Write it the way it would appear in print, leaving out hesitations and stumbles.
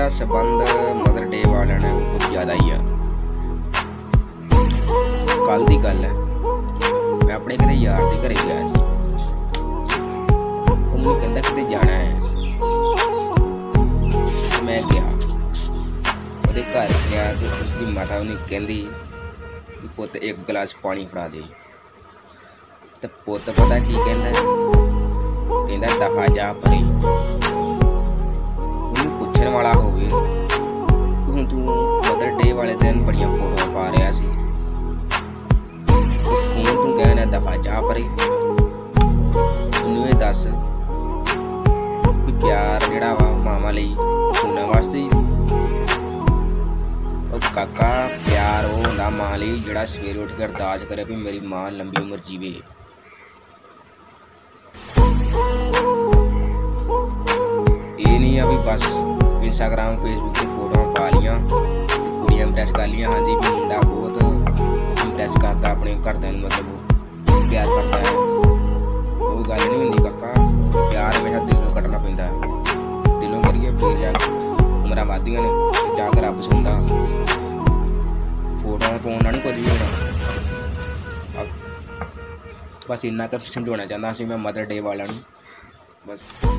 मेरा संबंध mother day वाले ने कुछ ज़्यादा ही है। कल की गल है, मैं अपने किसी यार के घरे गया सी। वो मैनूं कहंदा किते जाना है, तो मैं गया ਉਹਦੇ घर गया तो उसकी माता उन्हें कहंदी कि पुत एक गिलास पानी फड़ा दे। तो पुत पता की कहंदा, कहंदा दफा जा परे। ਉਹਨੂੰ ਪੁੱਛਣ वाला ਹੋਵੇ तू मदर डे वाले दिन बड़ियां फोटो पा रहा सी, फोन तू कहना दफा जा परे। ਉਹਨੂੰ ਇਹ दस कि प्यार जिहड़ा वा मावां लई सुनने वास्ते ही। काका प्यार वो होंदा मां लई जिहड़ा सवेरे उठ के अरदास करे भी मेरी मां लंबी उम्र जीवे। ये नहीं है भी बस इंस्टाग्राम फेसबुक की फोटो पा लियां ते कुड़ियां इंप्रेस कर लियां। हाँ जी भी मुंडा बहुत इंप्रेस करता अपने घरदियां नूं, मतलब प्यार करता है। वो गल नहीं होंदी काका, प्यार हमेशा दिलों कट्टना पैंदा है। दिलों करिए फिर जाके उमरां वधदियां ने, जाके रब सुनदा। फोटो फोन ना नहीं कुछ भी होना। बस इन्ना क समझाना चाहता सी मैं मदर डे वाला बस।